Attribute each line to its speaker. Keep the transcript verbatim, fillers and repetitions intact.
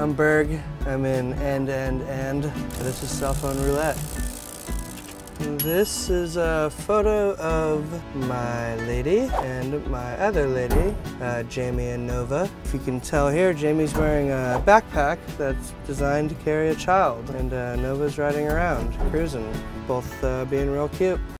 Speaker 1: I'm Berg. I'm in and, and, and. This is Cell Phone Roulette. This is a photo of my lady and my other lady, uh, Jamie and Nova. If you can tell here, Jamie's wearing a backpack that's designed to carry a child, and uh, Nova's riding around, cruising, both uh, being real cute.